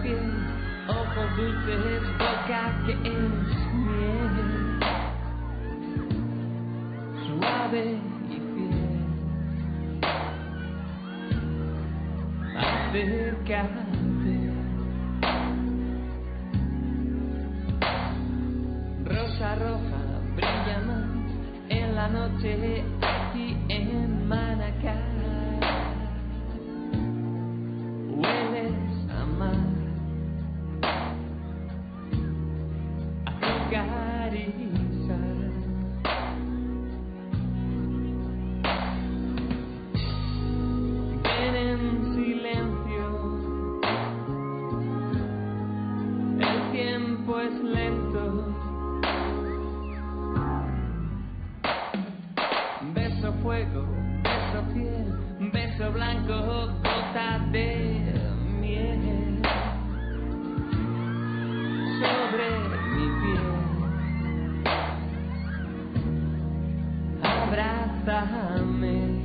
piel, ojos dulces, boca que es miel, suave y fiel. Acércate, rosa roja brilla más en la noche aquí en Manacá. Hueles a mar, a tu caricia. Ven en silencio, el tiempo es lento. Beso fuego, beso fiel, beso blanco, gota de miel sobre mi piel. Abrázame.